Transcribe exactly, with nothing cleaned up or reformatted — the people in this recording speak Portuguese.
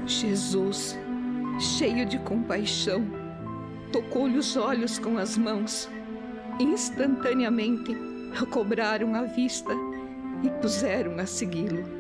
Jesus, cheio de compaixão, tocou-lhe os olhos com as mãos. Instantaneamente recobraram a vista e puseram a segui-lo.